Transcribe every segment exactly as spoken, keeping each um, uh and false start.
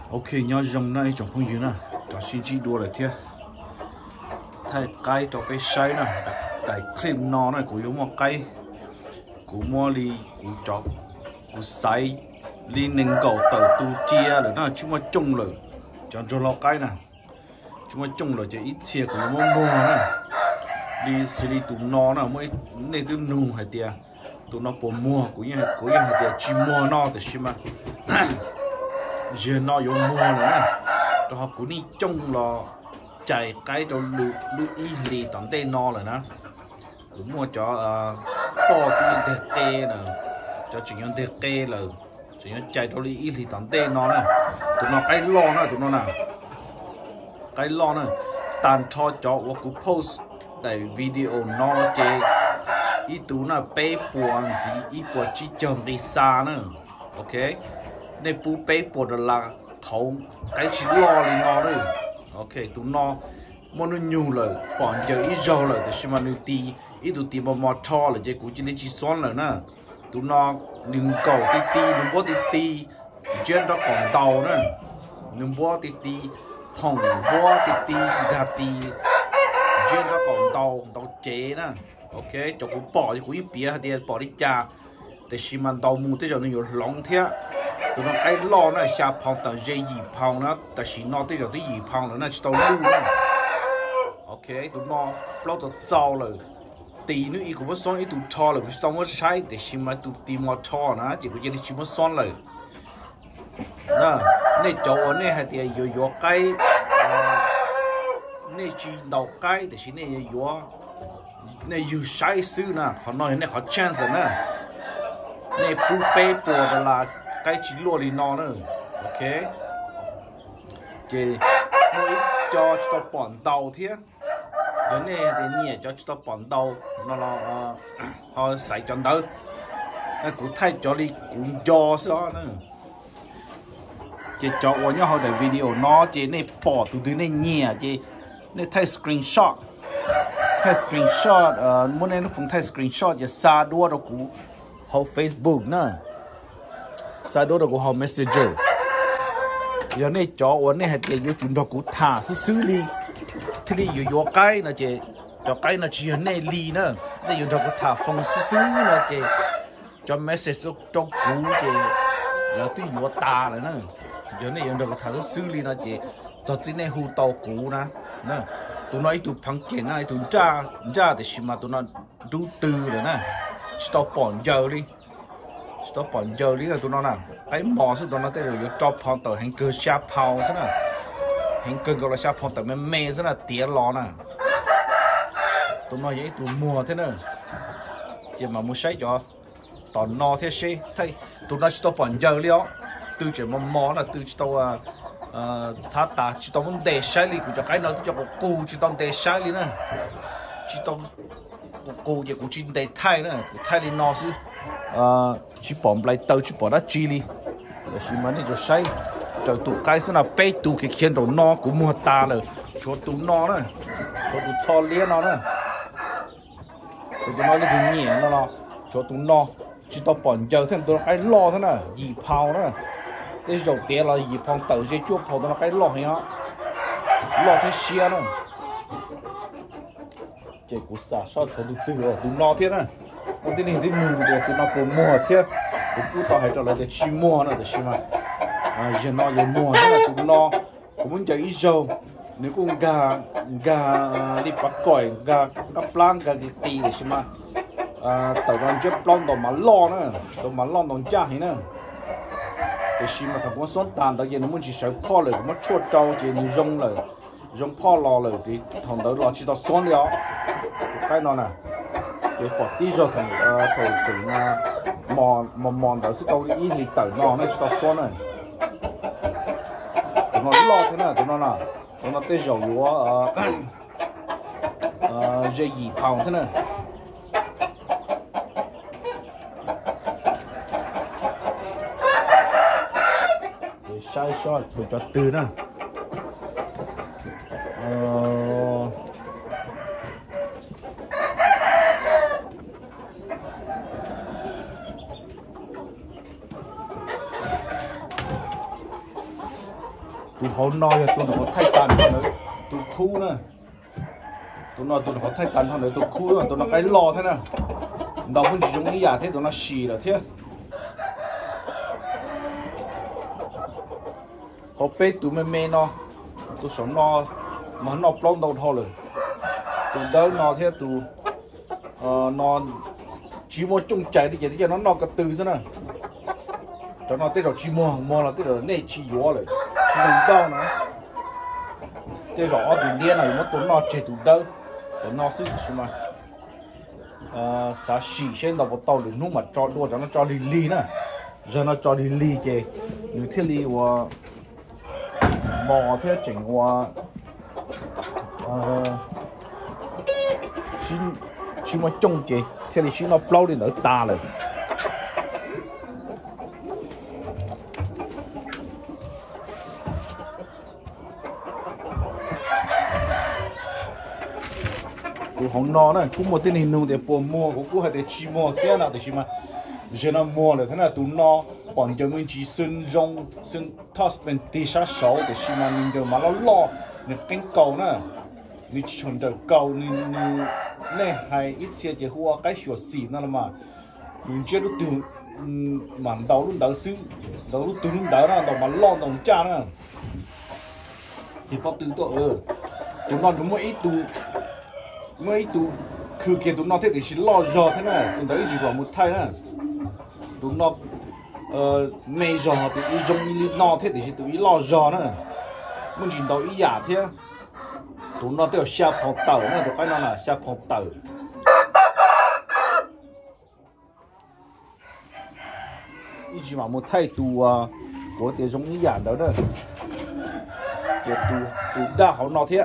ok nhau dòng này trong phong dưới nè cho xin chỉ đua lại thế thay cái cho cái say nè cái cream nó này cũng giống một cái cũng mua đi cũng cho cũng say đi nâng cầu tàu tu chia rồi nó chúng mà chung rồi cho cho lo cái nè chúng mà chung rồi chỉ ít xe cũng mua mua nè đi xử lý tụi nó nè mới này tụi nụ hay tiệt tụi nó bỏ mua cũng như cũng như hay tiệt chỉ mua nó thì xem mà giờ nó dùng mua nữa nè cho họ cũng đi chung là chạy cái cho lũ lũ y lì tận tên nó rồi nè cũng mua cho to cái tê tê nè cho chuyện nhân tê tê là chuyện nhân chạy cho lũ y lì tận tên nó nè tụi nó cái lo nè tụi nó nè cái lo nè tàn cho cho và cũng post để video nó chơi ít tụ là bé buồn gì ít buồn chỉ chồng đi xa nữa ok nên bố bé buồn là thấu cái chỉ lo lên nó đấy ok tụ nó muốn nó nhiều rồi bọn giờ ít rồi rồi thì xem mà nó tì ít tụ tì mà mà cho là chỉ cũng chỉ lấy chỉ xoắn rồi nè tụ nó đừng cầu tì tì đừng bố tì tì chuyện đó còn tàu nữa đừng bố tì tì phòng bố tì tì gà tì chuyện đó còn tàu tàu chế nè ok cho cũng bỏ thì cũng ít bia thì bỏ đi cha để xem mà tàu mua tới giờ nó nhiều lỏng thế tụi nó cái lo nó xa phong tàu dây gì phong nó tại vì nó tới giờ tới gì phong nữa nó chỉ tàu lưu nữa ok tụi nó bao giờ trâu rồi tí nữa ý cũng có son ý tụi cho rồi cũng tao mới sai để xem mà tụi tìm mà cho nó chỉ có chỉ để chỉ mới son rồi nè này chỗ này hay thì nhiều nhiều cái này chỉ đầu cái để xem này nhiều này nhiều sai sư nè họ nói này họ chance nè này bù bê bùa là cái chỉ lúa đi nó nữa ok chị mỗi cho cho bọn tàu thế cái này thì nhẹ cho cho bọn tàu nó là họ xài cho đâu cái cũng thay cho đi cũng cho sao nữa chị cho vào nhau họ để video nó chị này bỏ từ từ này nhẹ chị này thay screenshot thay screenshot muốn nên nó phun thay screenshot chị xa đua đâu cũng họ Facebook nữa sao đó là của họ messenger giờ này choวันนี้ให้อยู่จุดกูท่าซื้อลีที่ลีอยู่อยู่ใกล้นะเจcho cái nó chỉ này li nữa đây dùng cho cái thả phong xứ nữa chị cho message cho cho cú chị là tuy vừa ta rồi nữa giờ này dùng cho cái thả xứ li nó chị cho cái này hú tàu cú nè nè tụi nó tụi phăng kiện này tụi cha cha thì xí mà tụi nó đủ từ rồi nè chỉ tao bỏ giờ đi chỉ tao bỏ giờ đi là tụi nó nè cái mỏ sẽ tụi nó tới rồi cho phong tàu hành cơ xa phao thế nè hành cơ gọi là xa phao tàu mê mê thế là tía lò nè tụi nó vậy tụi mua thế nữa chỉ mà mua sấy cho toàn no thế xí thấy tụi nó chỉ tao bỏ giờ đi đó từ chuyện mà mỏ là từ tao thà ta chỉ tao muốn để sấy đi cũng cho cái nó cho cô chỉ tao để sấy đi nữa chỉ tao cô giờ cũng chỉ để thay nữa thay đi no xí chỉ bỏ lại tao chỉ bỏ ra chi đi là xí mà này cho sấy cho tụi cái xí nào bé tụi cái khiên đồ no cũng mua ta rồi cho tụi no nữa cho tụi cho liên nó nữa tụi nó lấy tụi nhẹ nó lo cho tụi nó chỉ tao bỏ giờ thêm tụi nó cái lo thế này dì phao nữa cái đầu tiên là dì phao tự dây chuột phao tụi nó cái lo hay nó lo thế xia nữa chỉ cú xả sao thôi tụi từ rồi tụi nó thế này còn cái này cái mù rồi tụi nó cũng mua thế tụi cú tao hay cho là để chi mua nữa để chi mà giờ nó giờ mua thế là tụi nó cũng muốn chạy ít dầu nếu cũng gà gà đi bắt còi gà cặp lang gà gì tì để xem mà tàu đoàn chết plon tàu mà lo nữa tàu mà lo tàu cha hay nữa để xem mà thằng con xoắn tàn tại vì nó muốn chỉ sợ phoเลยmất chuột trâu chỉ như rongเลยrong pho loเลยthì thằng đó lo chỉ tao xoắn đi đó cái nó nè chỉ bỏ tí rồi thằng thằng chừng mò mò mò tao sẽ tao đi thì tao nó nó chỉ tao xoắn này nó lo thế nào tụi nó nè tụi nó tới dầu lúa dây dì phao thế này để sai sót thử cho từ nè tụi họ nói tụi nó thay tàn thôi nữa tụi khu nữa tụi nó tụi nó thay tàn thôi nữa tụi khu nữa tụi nó cái lò thế nào đâu cũng chỉ dùng cái giả thế tụi nó xì là thế họ bé tụi mẹ mẹ nó tụi sống nó mà nó plong đầu thôi rồi tụi đó nó thế tụi nó chỉ mua chung chạy đi chạy đi cho nó nó cái từ thế nào cho nó tới rồi chỉ mua mua là tới rồi này chỉ gió rồi chỉ dùng đâu nữa tới rõ tụi điên này nó tụi nó chạy tụi đâu tụi nó sức mà sa xì xem đầu tàu để nung mà cho đua cho nó cho lì lì nè giờ nó cho lì lì chứ như thế lì và mò thế chỉnh và xin xin mà trông chứ thế thì xin nó lâu đi nữa ta rồi cũng không no nữa cũng một tên hình nung để buồn mua cũng cũng hay để chi mua thế nào để chi mà giờ nó mua rồi thế nào tụi nó bọn cho mình chỉ xin rong xin toss bên tì sát sáu để chi mà mình giờ mà nó lo nên cánh cầu nữa mình chọn được cầu nên nên hay ít xe chỉ hoa cái sửa xì nó là mà mình chưa được từ màn đầu luôn đầu xứ đầu lúc từ lúc đầu đó đầu mà lo đầu cha nữa thì có từ tổ ừ tụi nó đúng một ít tụ mấy tụคือเกี่ยวตรงนอเทติชิลอจอท่านน่ะตรงนั้นจีบว่ามุดไทยน่ะตรงนอเอ่อไม่จอตรงอีจงอีลีนอเทติชิตรงอีลอจอน่ะมันจีน到อีหยาเท่ตรงนอเที่ยว下坡道น่ะตรงไอ้นั่นน่ะ下坡道อีจีว่ามุดไทยตัว我哋中อีหยา到น่ะเกี่ยวตัวตัวด่าเขานอเท่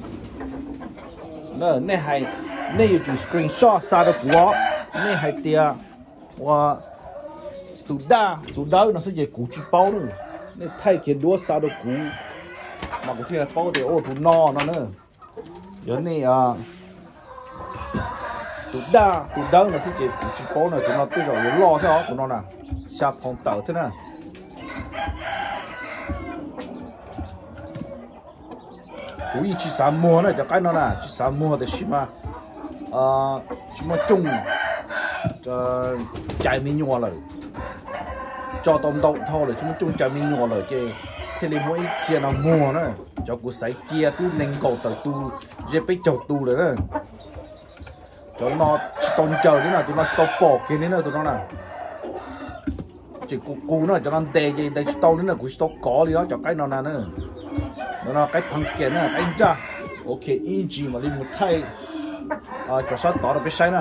那那还那有就 screenshot 杀的过，那还的我都大都大那是些古鸡包呢，那太见多杀的古，那个天包的哦都孬那呢，有那啊都大都大那是些古鸡包呢，就那对着有老条都那呢，下碰倒的呢。故意去沙漠呢，就干到呢，去沙漠的什么，呃，什么种，这摘米药了，找到到套了，什么种摘米药了，这这里每一次那摸呢，就古洗街都能够到都，这被找到了呢，就那当找的呢，就那到佛给的呢，就那呢，这古古呢，就那带这带到的呢，古是到搞的了，就干到那呢。nó cái phăng kiện này anh cha ok in gì mà đi một thay à cho sát đó là biết sai nè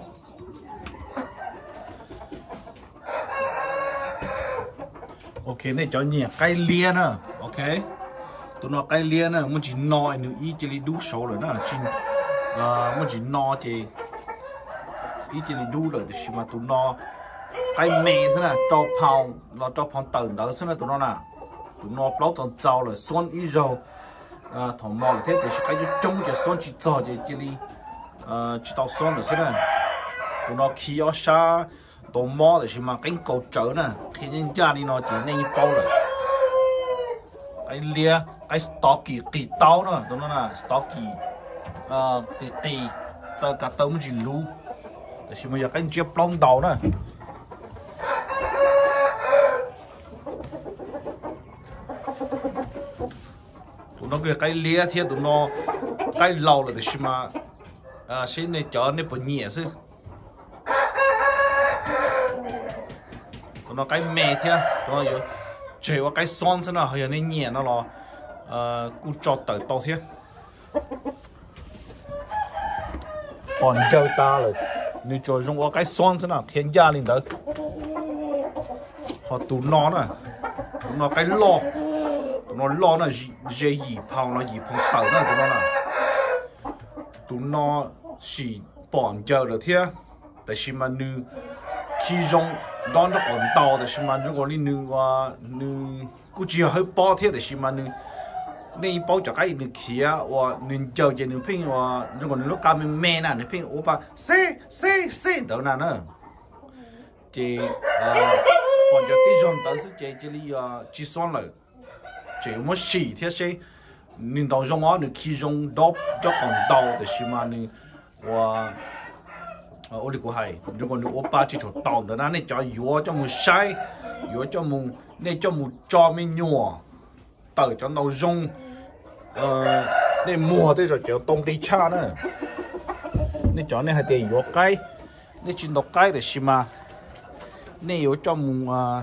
ok này cho nhẹ cái lia nè ok tụi nó cái lia nè muốn chỉ nói nữa ý chỉ đủ số rồi nè chỉ à muốn chỉ nói thì ý chỉ đủ rồi thì mà tụi nó cái mè thế nè cho phong nó cho phong tận đó thế nè tụi nó nè tụi nó bao tận giàu rồi xuân ý rồi à thằng mò thế thì cái gì trông cho xuân chỉ cho thì chỉ đi à chỉ tao xuân rồi thế này tụi nó khi ở xa tụi mò thì mà cánh cầu trở nè khi nhân gia đi nó chỉ nên bao rồi cái lia cái stocky kỳ tao nữa tụi nó là stocky à kỳ kỳ tao cả tao mới chỉ lú thì mà giờ cái chiếc plong đầu nữa tụi nó cái cái lia thì tụi nó cái lâu là thì mà à xin này cho này bẩn nhẹ chứ tụi nó cái mè thì tụi nó giờ chơi vào cái son thế nào hơi này nhẹ nó là à cú cho tới to thế còn chơi ta rồi nếu cho dùng vào cái son thế nào thiên gia lên tới họ tụi nó nè tụi nó cái lo nó lo nó dễ dĩ phong nó dĩ phong tàu nó tụi nó là tụi nó chỉ bọn chờ được thế tại vì mà nữ khi dùng đón cho còn tàu tại vì mà如果你nữ và nữ cũng chỉ hơi bỏ thế tại vì mà nữ này bao cho cái nữ kia và nữ chờ cho nữ phim và如果nữ lúc cao mình mẹ nè nữ phim ô ba xe xe xe đâu nè nữa chỉ bọn cho tí dùng tới sự chỉ chỉ li chỉ son lại chỉ muốn xì thế chứ nên tàu rong á nên khi rong đốp cho còn tàu thì xí mà nên và ở đây có hay nhưng còn nếu ba chỉ cho tàu thì nó nên cho yếu cho một sai yếu cho một nên cho một cho mình nhỏ tự cho tàu rong nên mua thì rồi cho tông tí cha nữa nên cho nên hay tiền yếu cái nên chỉ đọc cái thì xí mà nên yếu cho một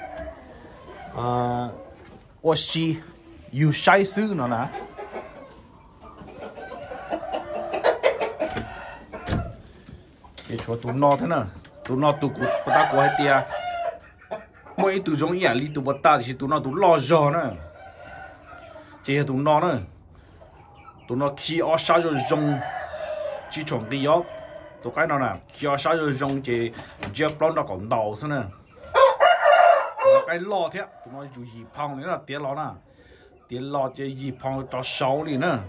à我是有晒死了呢。你说都闹他呢，都闹都不不大过还点，每都种眼里都不大的是都闹都老热呢，这些都闹呢，都闹气啊啥就用，机床的要都该闹呢，气啊啥就用这这不让那个闹是呢。cái lò thế tụi nó dùng gì phong nữa là tiếng lò nè tiếng lò chơi gì phong cho sáu đi nữa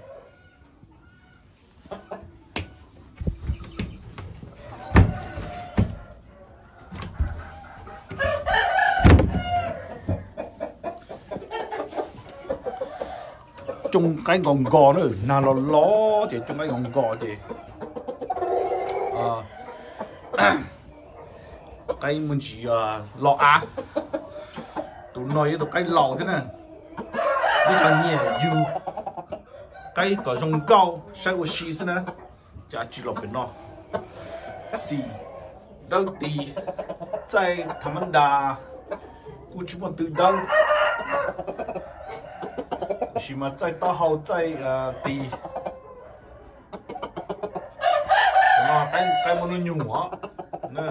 chung cái ngọn gò nữa nào là ló thì chung cái ngọn gò thì à, cái mình chỉ uh, lọ á tụi nói tụi cái lò thế này bây giờ nhẹ dù cái có rong cao sai của xí thế này chả chỉ lọc bên nó xí đâu thì在他们的估计我都到起码在大号在呃地那cái cái món nó nhủ á nè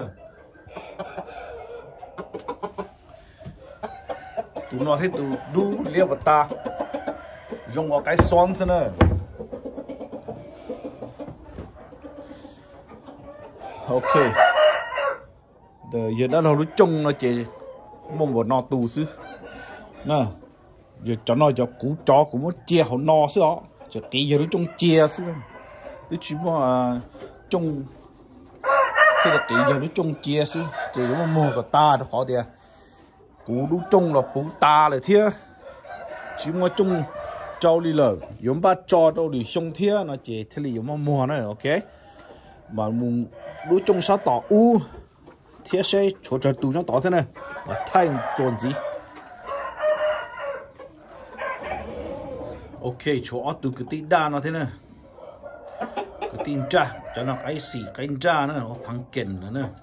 tụi nó thấy tụi đu liệp vào ta dùng vào cái xoắn xem nè ok giờ đã là nó chung nó chỉ mong vào nó tù xứ nè giờ cho nó cho cú chó cũng muốn chia họ no xứ đó cho tí giờ nó chung chia xứ tôi chỉ mà chung thế là tí giờ nó chung chia xứ chỉ có mua của ta nó khó tiền cú đu chung là cú ta lại thế chỉ mà chung trâu đi lờ giống ba cho trâu đi xong thế nó chỉ thế là giống mua này ok mà muốn đu chung sao tỏ u thế sẽ chỗ trời tù nó tỏ thế này và thay trộn gì ok chỗ từ cái tin đa nó thế này cái tin tra cho nó cái xì cái tra nữa nó thằng kiện nữa nè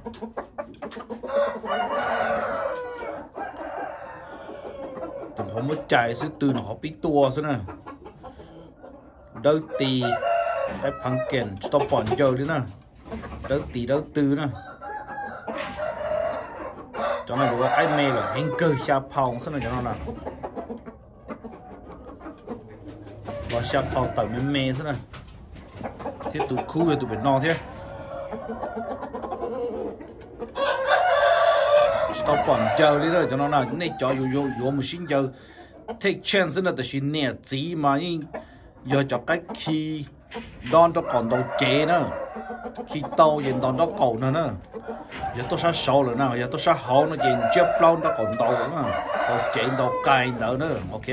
từng họ mới chạy sẽ từ nó họ biết tua thế này đâu tì cái thằng kiện cho bọn giờ đi nè đâu tì đâu từ nè cho nó có cái mê là hình cơ xa phòng thế này cho nó nè và xa phòng tàu mê mê thế này thế tụi khu rồi tụi bên no thế tao bọn chờ đi rồi cho nó là này cho dù dù dù một xin giờ take chance là tự xin nè chỉ mà nhưng giờ cho cái khi đón cho còn đầu chế nữa khi tàu nhìn đón cho cầu nữa nữa giờ tôi sẽ sâu rồi nào giờ tôi sẽ hậu nó nhìn chép lâu nó còn đầu nữa đầu chế đầu cài nữa nữa ok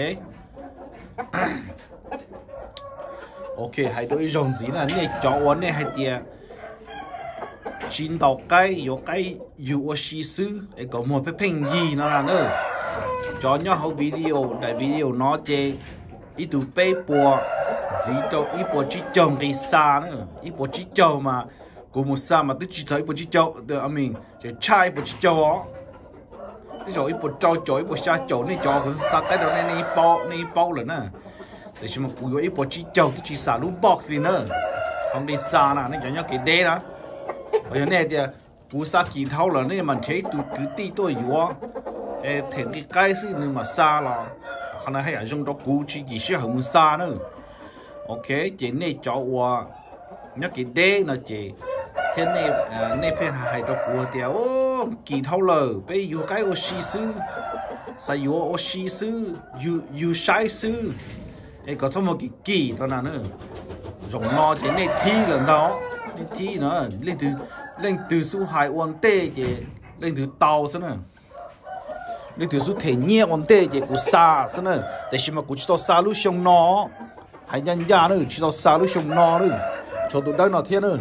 ok hai đôi rồng gì là này cho uốn này hai tia chín đầu cái có cái u o xí sư để có một cái hình gì nó là nữa cho nhau hậu video đại video nó chơi ít tụ bê bùa chỉ cho ít bùa chỉ trồng cái xa nữa ít bùa chỉ trồng mà cùng một xa mà tôi chỉ thấy bùa chỉ trồng được anh mình chỉ chai bùa chỉ trồng đó tôi cho ít bùa trâu cho ít bùa xa trồng này cho cái xa cái đó này này bao này bao rồi nè để xem mà cùng ít bùa chỉ trồng tôi chỉ xả luôn box gì nữa không đi xa nè nó cho nhau cái đế đó ở chỗ này thì cú sa kỳ thâu là nên mình thấy tụi cứ ti tôi yếu ê thành cái cái gì nhưng mà xa là khả năng hay là dùng đó cú chỉ chỉ sẽ không xa nữa ok chỉ này cho qua nhớ cái đế là chỉ thế này này phải hay cho cú thì ô kỳ thâu lờ bây giờ cái ô xí sư sai yếu ô xí sư yếu yếu sai sư ê có thêm một cái kỳ đó là nữa dùng nó thế này thi lần đó lên thi nữa lên từ lên từ số hai uốn tê chứ lên từ tàu xem nè 你就是睇捏完的这个沙是呢，但是嘛，古去到沙路上孬，还人家呢去到沙路上孬呢，坐到到那天呢，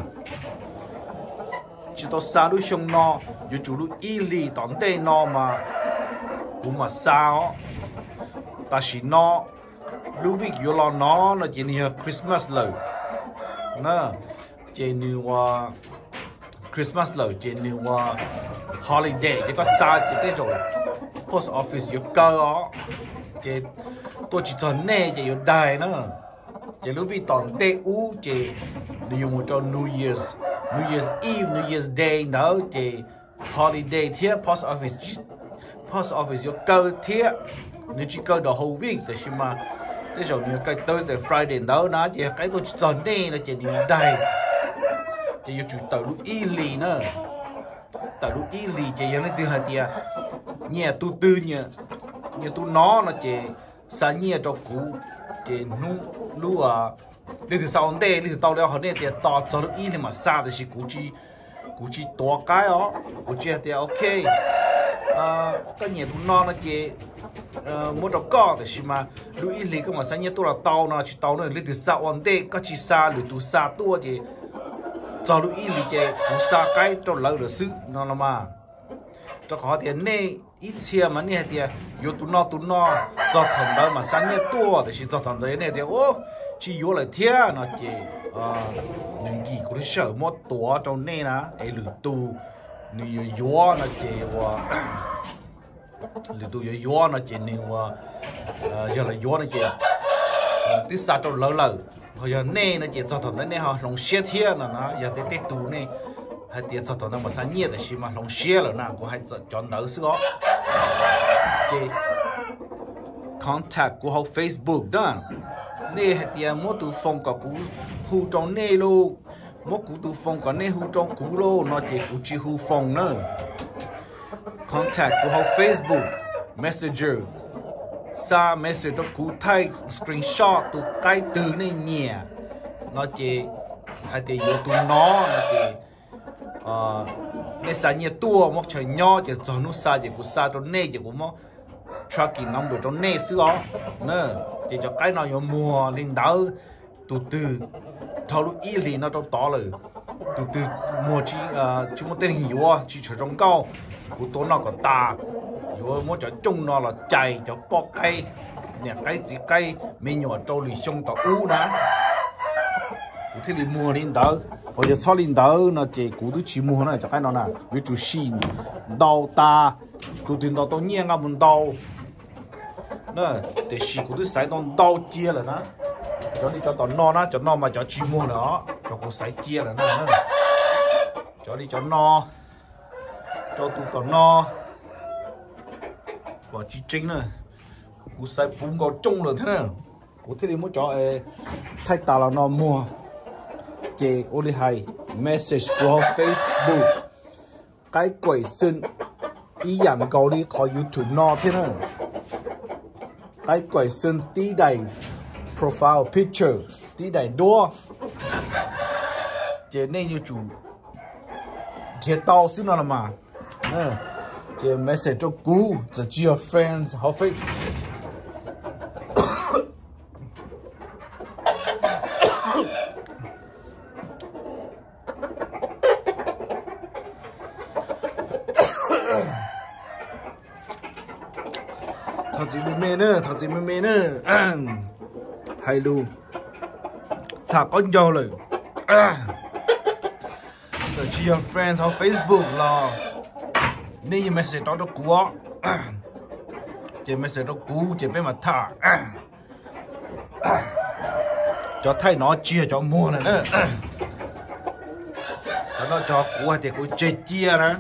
去到沙路上孬，就走路一里当地孬嘛，古嘛沙哦，但是孬，路边有老孬那今年 Christmas 了，那今年话 Christmas 了，今年话 holiday 这个沙就得做。Post office 有高哦，这多几层呢，这有大呢，这路边当地屋这利用做 New Year's New Year's Eve New Year's Day 呢，这 holiday 贴 post office post office 有高贴，你去高到 whole week 就是嘛，这种你该 Thursday Friday 呢，那这该多几层呢，那这有大，这有住到路一里呢。tại lúc ý lì chỉ những cái thứ hai tia nhẹ tu tư nhẹ nhẹ tu nó nó chỉ sáng nhẹ cho cũ chỉ nu lu à đi từ sau đây đi từ tàu leo họ này thì tàu cho lúc ý thì mà xa thì chỉ cũ chỉ cũ chỉ to cái đó cũ chỉ thì ok à cái nhẹ tu nó nó chỉ một đầu cao thì mà lúc ý lì cái mà sáng nhẹ tu là tàu nó chỉ tàu nó đi từ sau đây cái chỉ xa lì tu xa tu thì cho lúc ý lý chế cú xa cái cho lâu được sự nó là mà cho khó thì này ít xe mà này thì yếu tụ nó tụ nó cho thằng đó mà sáng nhé tua thì chỉ cho thằng đấy này thì ô chỉ yếu lại thế nó chỉ những gì cũng sợ một tua trong này nè ấy lử tụ nhiều yếu nó chỉ và lử tụ yếu yếu nó chỉ nhiều giờ là yếu nó chỉ tí xa trong lâu lâu hồi giờ này nó chỉ cho thằng đấy này họ lòng xe thiên là nó giờ tới tết tù này hay tiền cho thằng nó mà sáng nhiệt thì mà lòng xe là nào có hay chọn đỡ sữa chỉ contact của họ Facebook đó này hay tiền mua tủ phòng cả cũ hú trong này luôn mua cũ tủ phòng cả này hú trong cũ luôn nó chỉ cũ chỉ hú phòng nữa contact của họ Facebook Messenger sa message cho cụ thể screenshot từ cái từ này nhẹ nó chỉ hay thì yếu tố nó nó chỉ ờ nên sa nhẹ tua một trời nhỏ chỉ cho nó sa chỉ cụ sa trong này chỉ cụ một tracking number trong này xưa nữa chỉ cho cái nào yếu mùa linh đảo từ từ thâu lúc ý lý nó trong đó rồi từ từ mùa chỉ chúng một tên hình yếu chỉ trở trong cao cụ tố nó còn ta rồi mỗi chỗ chung nó là chạy cho bọc cây nè cái gì cây mình nhỏ trâu lì xông tao u đó thì đi mua lên đó bây giờ sau lên đó nó chỉ cú đứa chỉ mua này cho cái nó nè với chủ xin đau ta tụi tiền đau tao nhẹ ngắm muốn đau nè để xí cú đứa sai tao đau chia rồi đó cho đi cho tao no đó cho no mà cho chỉ mua nữa cho cú sai chia rồi nè cho đi cho no cho tụi tao no và chỉ chính này, cú sai phun vào chung rồi thế nào, cú thế thì muốn cho thay tao là nó mua, chỉ ô đi hay message của Facebook, cái quẩy xin ý nhận cầu đi khỏi YouTube nó thế nào, cái quẩy xin tí đầy profile picture, tí đầy đua, chỉ nên như chủ, chỉ tao xin nó là mà, chỉ message cho cú, chỉ cho friends, họ phải thật gì mê mê nữa, thật gì mê mê nữa, hay luôn, xả con dâu rồi, chỉ cho friends, họ Facebook là nên message đó đó cú á, chỉ message đó cú chỉ biết mà thả, cho thấy nó chia cho mua này nữa, cho nó cho cú thì cú chơi chia đó,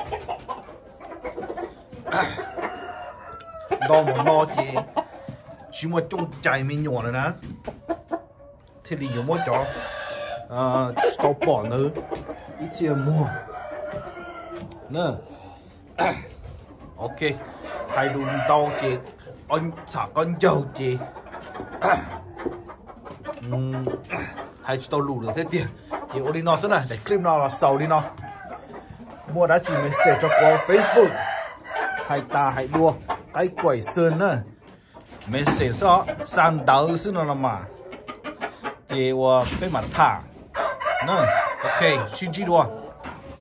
đó mà nó chỉ chỉ một trong chạy mình nhỏ này nè, thì đi dùng một cho, stop bỏ nữa, ít chia mua, nữa. Ok, hai luôn tao chị, anh xả con dâu chị, hai tao lù được thế tiền, chị ô đi nó thế này, để clip nó là sầu đi nó, mua đã chỉ mình share cho qua Facebook, hai ta hai đua cái quẩy sơn nữa mấy sẽ so sang đầu xứ nó là mà chị và cái mặt thả nữa ok xin chỉ đua